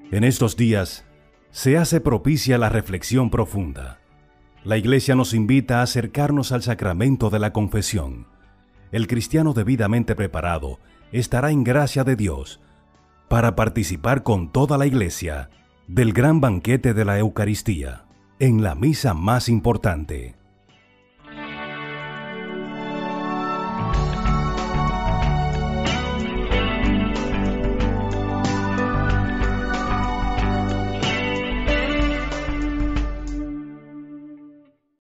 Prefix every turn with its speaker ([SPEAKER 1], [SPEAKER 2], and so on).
[SPEAKER 1] En estos días se hace propicia la reflexión profunda. La Iglesia nos invita a acercarnos al sacramento de la confesión. El cristiano debidamente preparado estará en gracia de Dios para participar con toda la Iglesia del gran banquete de la Eucaristía, en la misa más importante.